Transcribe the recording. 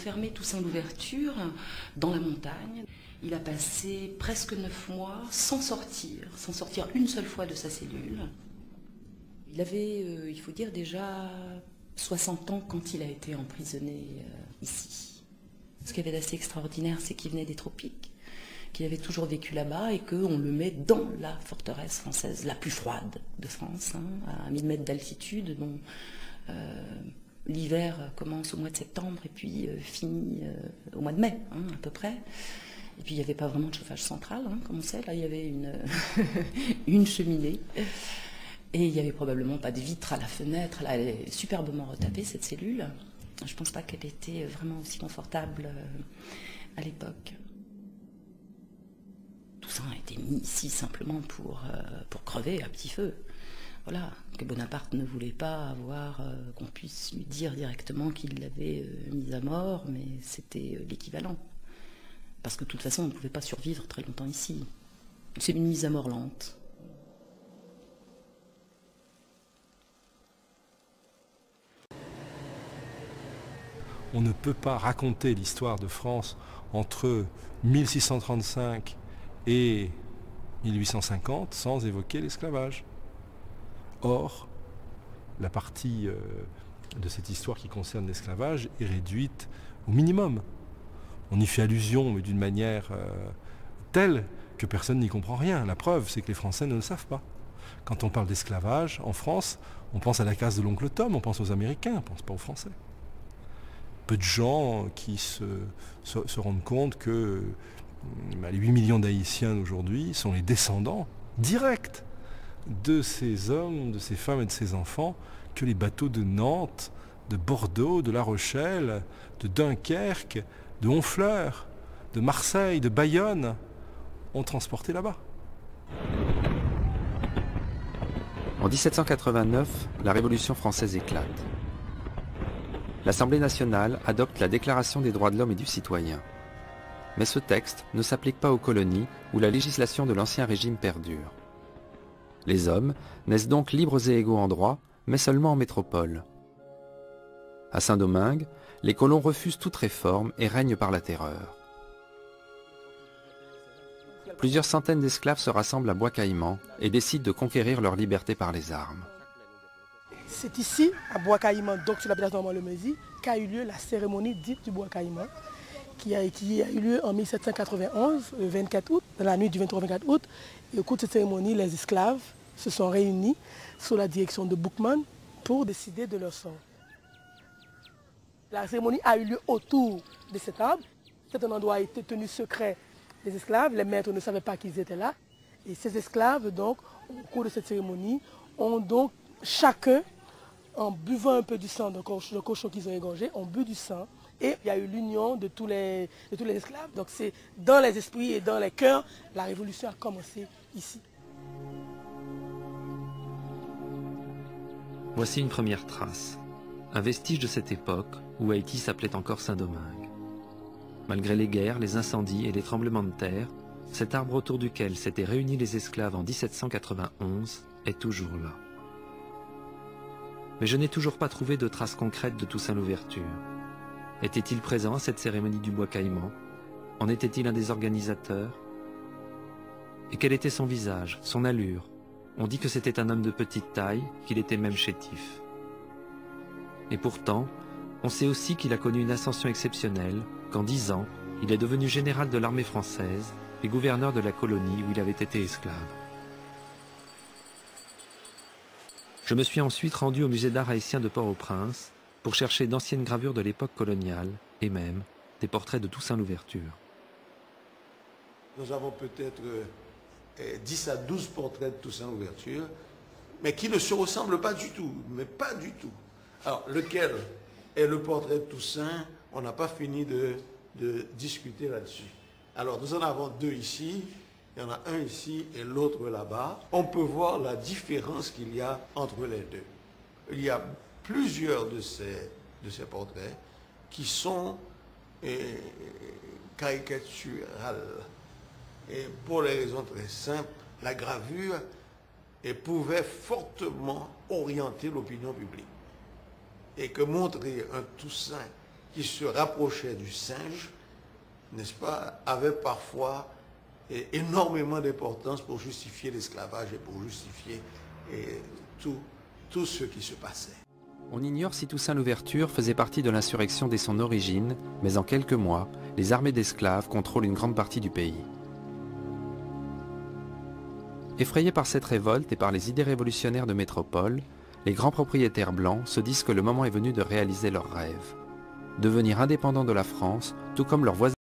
enfermé Toussaint Louverture dans la montagne. Il a passé presque 9 mois sans sortir une seule fois de sa cellule. Il avait, il faut dire, déjà 60 ans quand il a été emprisonné ici. Ce qui avait d'assez extraordinaire, c'est qu'il venait des tropiques, qu'il avait toujours vécu là-bas et qu'on le met dans la forteresse française la plus froide de France, à 1000 mètres d'altitude, dont l'hiver commence au mois de septembre et puis finit au mois de mai, à peu près. Et puis il n'y avait pas vraiment de chauffage central, comme on sait. Là, il y avait une cheminée. Et il n'y avait probablement pas de vitres à la fenêtre. Là, elle est superbement retapée, cette cellule. Je ne pense pas qu'elle était vraiment aussi confortable à l'époque. Tout ça a été mis ici simplement pour crever à petit feu. Voilà, que Bonaparte ne voulait pas avoir, qu'on puisse lui dire directement qu'il l'avait mis à mort, mais c'était l'équivalent. Parce que de toute façon, on ne pouvait pas survivre très longtemps ici. C'est une mise à mort lente. On ne peut pas raconter l'histoire de France entre 1635 et 1850 sans évoquer l'esclavage. Or, la partie de cette histoire qui concerne l'esclavage est réduite au minimum. On y fait allusion, mais d'une manière telle que personne n'y comprend rien. La preuve, c'est que les Français ne le savent pas. Quand on parle d'esclavage en France, on pense à la case de l'oncle Tom, on pense aux Américains, on ne pense pas aux Français. Peu de gens qui se rendent compte que les 8 millions d'Haïtiens d'aujourd'hui sont les descendants directs de ces hommes, de ces femmes et de ces enfants que les bateaux de Nantes, de Bordeaux, de La Rochelle, de Dunkerque, de Honfleur, de Marseille, de Bayonne ont transporté là-bas. En 1789, la Révolution française éclate. L'Assemblée nationale adopte la Déclaration des droits de l'homme et du citoyen. Mais ce texte ne s'applique pas aux colonies où la législation de l'Ancien Régime perdure. Les hommes naissent donc libres et égaux en droit, mais seulement en métropole. À Saint-Domingue, les colons refusent toute réforme et règnent par la terreur. Plusieurs centaines d'esclaves se rassemblent à Bois-Caïman et décident de conquérir leur liberté par les armes. C'est ici, à Bois-Caïman, donc sur la place Normand-le-Mézy, qu'a eu lieu la cérémonie dite du Bois-Caïman, qui a eu lieu en 1791, le 24 août, dans la nuit du 23 au 24 août. Et au cours de cette cérémonie, les esclaves se sont réunis sous la direction de Boukman pour décider de leur sort. La cérémonie a eu lieu autour de cet arbre. Cet endroit a été tenu secret des esclaves. Les maîtres ne savaient pas qu'ils étaient là. Et ces esclaves, donc, au cours de cette cérémonie, ont donc chacun, en buvant un peu du sang de cochon qu'ils ont égorgé, ont bu du sang. Et il y a eu l'union de tous les esclaves. Donc c'est dans les esprits et dans les cœurs, la révolution a commencé ici. Voici une première trace, un vestige de cette époque où Haïti s'appelait encore Saint-Domingue. Malgré les guerres, les incendies et les tremblements de terre, cet arbre autour duquel s'étaient réunis les esclaves en 1791 est toujours là. Mais je n'ai toujours pas trouvé de traces concrètes de Toussaint Louverture. Était-il présent à cette cérémonie du Bois-Caïman? En était-il un des organisateurs? Et quel était son visage, son allure? On dit que c'était un homme de petite taille, qu'il était même chétif. Et pourtant, on sait aussi qu'il a connu une ascension exceptionnelle, qu'en 10 ans, il est devenu général de l'armée française et gouverneur de la colonie où il avait été esclave. Je me suis ensuite rendu au musée d'art haïtien de Port-au-Prince pour chercher d'anciennes gravures de l'époque coloniale et même des portraits de Toussaint Louverture. Nous avons peut-être 10 à 12 portraits de Toussaint Louverture, mais qui ne se ressemblent pas du tout, mais pas du tout. Alors, lequel est le portrait de Toussaint? On n'a pas fini de discuter là-dessus. Alors, nous en avons 2 ici, il y en a un ici et l'autre là-bas. On peut voir la différence qu'il y a entre les deux. Il y a plusieurs de ces portraits qui sont caricaturales. Et pour les raisons très simples, la gravure pouvait fortement orienter l'opinion publique. Et que montrer un Toussaint qui se rapprochait du singe, n'est-ce pas, avait parfois énormément d'importance pour justifier l'esclavage et pour justifier tout ce qui se passait. On ignore si Toussaint Louverture faisait partie de l'insurrection dès son origine, mais en quelques mois, les armées d'esclaves contrôlent une grande partie du pays. Effrayés par cette révolte et par les idées révolutionnaires de métropole, les grands propriétaires blancs se disent que le moment est venu de réaliser leurs rêves. Devenir indépendants de la France, tout comme leurs voisins.